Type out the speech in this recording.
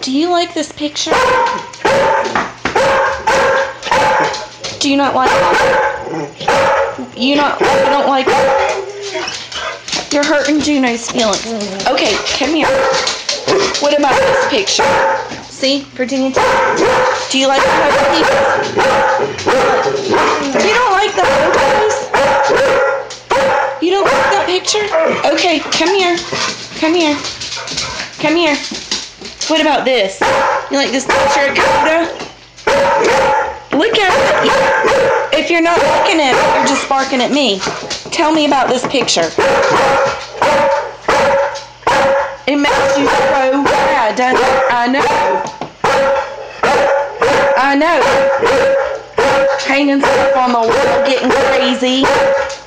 Do you like this picture? Do you not like it? You don't like it? You're hurting Juno's feelings. Okay, come here. What about this picture? See, Virginia, do you like the photos? You don't like the photos? You don't like that picture? Okay, come here. Come here. Come here. What about this? You like this picture of Coda? Look at it. If you're not looking at it, you're just barking at me. Tell me about this picture. It makes you so bad, doesn't it? I know. I know. Hanging stuff on the wall, getting crazy.